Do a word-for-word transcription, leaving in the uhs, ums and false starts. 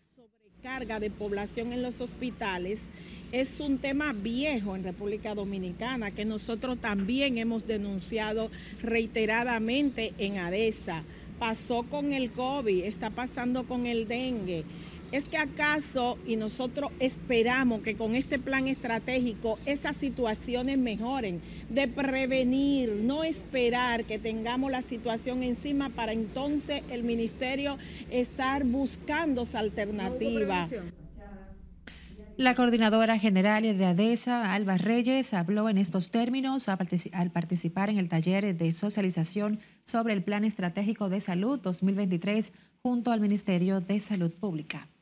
Carga de población en los hospitales es un tema viejo en República Dominicana que nosotros también hemos denunciado reiteradamente en ADESA. Pasó con el COVID, está pasando con el dengue. ¿Es que acaso y nosotros esperamos que con este plan estratégico esas situaciones mejoren? De prevenir, no esperar que tengamos la situación encima para entonces el ministerio estar buscando esa alternativa. La coordinadora general de ADESA, Alba Reyes, habló en estos términos al participar en el taller de socialización sobre el Plan Estratégico de Salud dos mil veintitrés junto al Ministerio de Salud Pública.